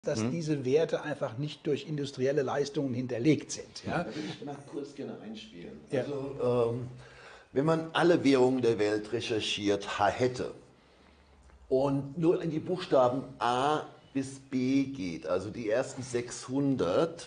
dass diese Werte einfach nicht durch industrielle Leistungen hinterlegt sind. Ja? Da würde ich mal kurz gerne einspielen. Ja. Also, wenn man alle Währungen der Welt recherchiert hätte und nur in die Buchstaben A bis B geht, also die ersten 600,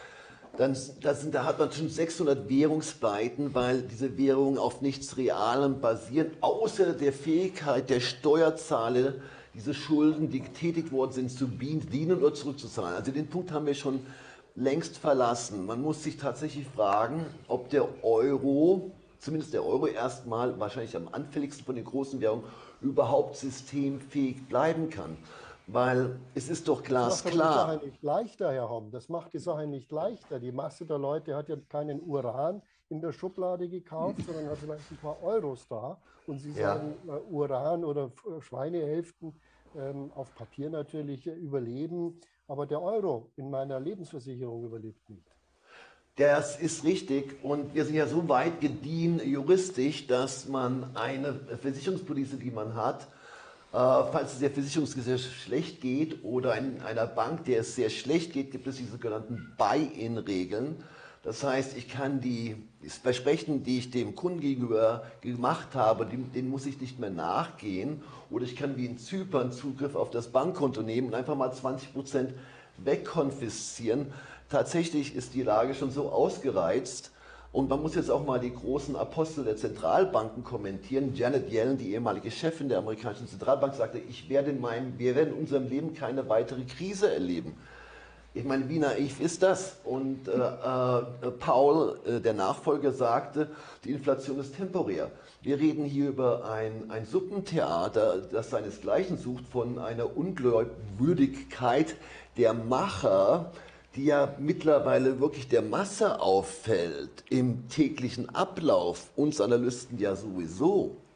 da hat man schon 600 Währungsbreiten, weil diese Währungen auf nichts Realem basieren, außer der Fähigkeit der Steuerzahler, diese Schulden, die getätigt worden sind, zu dienen oder zurückzuzahlen. Also den Punkt haben wir schon längst verlassen. Man muss sich tatsächlich fragen, ob der Euro, zumindest der Euro erstmal, wahrscheinlich am anfälligsten von den großen Währungen, überhaupt systemfähig bleiben kann. Weil es ist doch Das macht aber die glasklar. Sache nicht leichter, Herr Homm. Das macht die Sache nicht leichter. Die Masse der Leute hat ja keinen Uran in der Schublade gekauft, sondern hat vielleicht ein paar Euros da. Und Sie Ja. sagen, Uran oder Schweinehälften auf Papier natürlich überleben. Aber der Euro in meiner Lebensversicherung überlebt nicht. Das ist richtig und wir sind ja so weit gediehen juristisch, dass man eine Versicherungspolice, die man hat, falls es der Versicherungsgesellschaft schlecht geht oder in einer Bank, der es sehr schlecht geht, gibt es die sogenannten Buy-in-Regeln. Das heißt, ich kann die Versprechen, die ich dem Kunden gegenüber gemacht habe, denen muss ich nicht mehr nachgehen. Oder ich kann wie in Zypern Zugriff auf das Bankkonto nehmen und einfach mal 20% wegkonfiszieren. Tatsächlich ist die Lage schon so ausgereizt. Und man muss jetzt auch mal die großen Apostel der Zentralbanken kommentieren. Janet Yellen, die ehemalige Chefin der amerikanischen Zentralbank, sagte, wir werden in unserem Leben keine weitere Krise erleben. Ich meine, wie naiv ist das? Und Powell, der Nachfolger, sagte, die Inflation ist temporär. Wir reden hier über ein Suppentheater, das seinesgleichen sucht, von einer Unglaubwürdigkeit der Macher, die ja mittlerweile wirklich der Masse auffällt, im täglichen Ablauf, uns Analysten ja sowieso.